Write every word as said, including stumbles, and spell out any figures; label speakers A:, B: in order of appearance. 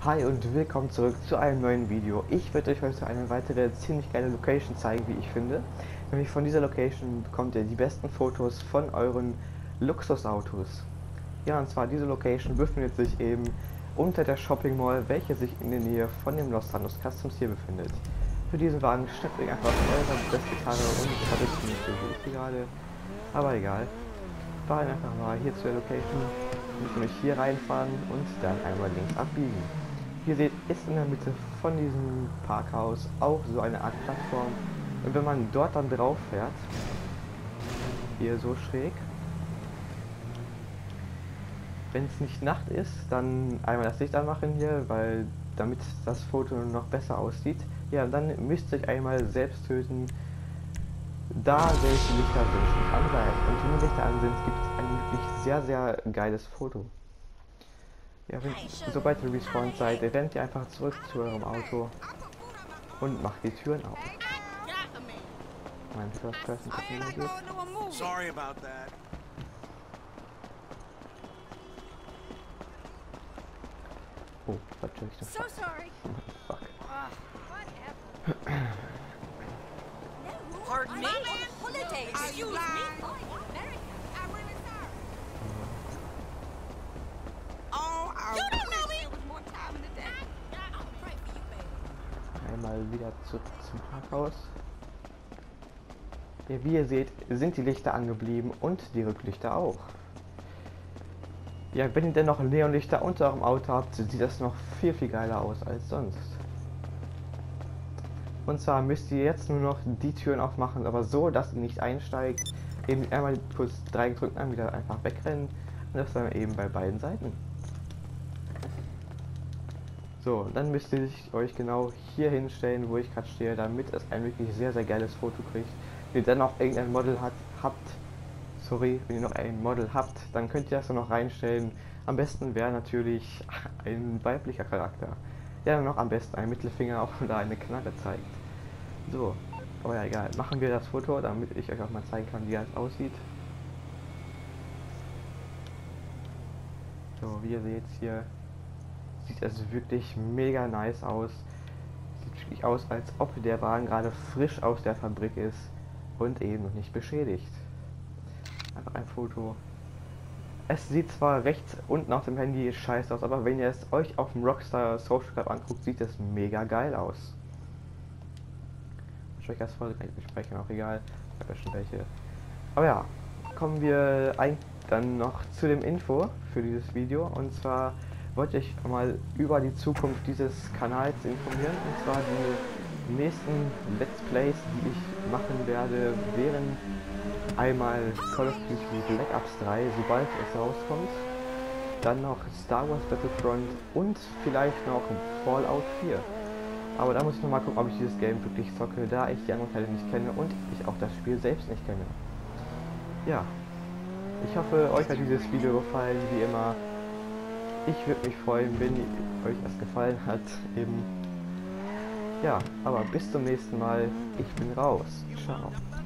A: Hi und willkommen zurück zu einem neuen Video. Ich werde euch heute eine weitere ziemlich geile Location zeigen, wie ich finde. Nämlich von dieser Location bekommt ihr die besten Fotos von euren Luxusautos. Ja, und zwar diese Location befindet sich eben unter der Shopping Mall, welche sich in der Nähe von dem Los Santos Customs hier befindet. Für diesen Wagen steckt euch einfach eure beste Karre und ich habe jetzt nicht so gerade, aber egal. Fahren einfach mal hier zur Location, müssen nämlich hier reinfahren und dann einmal links abbiegen. Hier seht, ist in der Mitte von diesem Parkhaus auch so eine Art Plattform. Und wenn man dort dann drauf fährt, hier so schräg, wenn es nicht Nacht ist, dann einmal das Licht anmachen hier, weil damit das Foto noch besser aussieht. Ja, dann müsst ihr euch einmal selbst töten, da welche Lichter sind nicht an sein. Und wenn die Lichter an sind, gibt es ein wirklich sehr, sehr geiles Foto. Ja, wenn, sobald ihr respawned seid, rennt ihr einfach zurück zu eurem Auto und macht die Türen auf. Mein First Person geht.
B: Sorry about that.
A: Oh, natürlich das.
C: So sorry.
A: Fuck.
C: Pardon me? Holiday. Excuse me.
A: Einmal wieder zurück zum Parkhaus. Ja, wie ihr seht, sind die Lichter angeblieben und die Rücklichter auch. Ja, wenn ihr denn noch Neonlichter unter eurem Auto habt, sieht das noch viel, viel geiler aus als sonst. Und zwar müsst ihr jetzt nur noch die Türen aufmachen, aber so, dass ihr nicht einsteigt. Eben einmal kurz drei gedrückt, dann wieder einfach wegrennen. Und das dann eben bei beiden Seiten. So, dann müsst ihr euch genau hier hinstellen, wo ich gerade stehe, damit es ein wirklich sehr, sehr geiles Foto kriegt. Wenn ihr dann noch irgendein Model hat, habt, sorry, wenn ihr noch ein Model habt, dann könnt ihr das dann noch reinstellen. Am besten wäre natürlich ein weiblicher Charakter, der dann noch am besten einen Mittelfinger auch oder eine Knarre zeigt. So, aber ja, egal, machen wir das Foto, damit ich euch auch mal zeigen kann, wie das aussieht. So, wie ihr seht hier, sieht es wirklich mega nice aus. Sieht wirklich aus, als ob der Wagen gerade frisch aus der Fabrik ist und eben noch nicht beschädigt. Einfach ein Foto. Es sieht zwar rechts unten auf dem Handy scheiße aus, aber wenn ihr es euch auf dem Rockstar Social Club anguckt, sieht es mega geil aus. Ich euch das voll kann ich nicht sprechen, auch egal. Ich habe ja schon welche. Aber ja, kommen wir ein, dann noch zu dem Info für dieses Video, und zwar wollte ich mal über die Zukunft dieses Kanals informieren. Und zwar die nächsten Let's Plays, die ich machen werde, wären einmal Call of Duty Black Ops drei, sobald es rauskommt. Dann noch Star Wars Battlefront und vielleicht noch Fallout vier. Aber da muss ich noch mal gucken, ob ich dieses Game wirklich zocke, da ich die anderen Teile nicht kenne und ich auch das Spiel selbst nicht kenne. Ja, ich hoffe, euch hat dieses Video gefallen, wie immer. Ich würde mich freuen, wenn euch das gefallen hat, eben. Ja, aber bis zum nächsten Mal. Ich bin raus. Ciao.